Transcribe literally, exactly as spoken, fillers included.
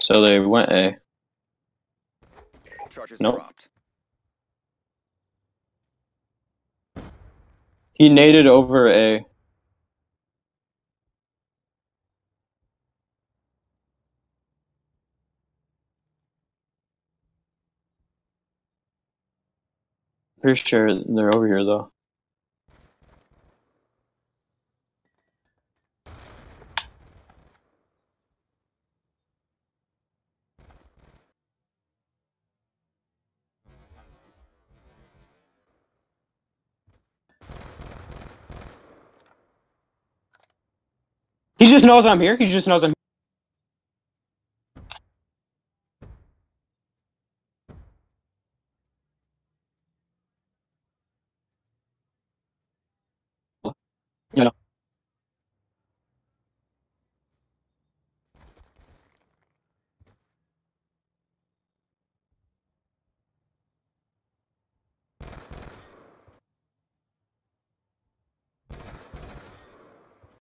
So they went A. Charges Nope. dropped. He naded over A. Pretty sure they're over here though. He just knows I'm here. He just knows I'm here. Yeah.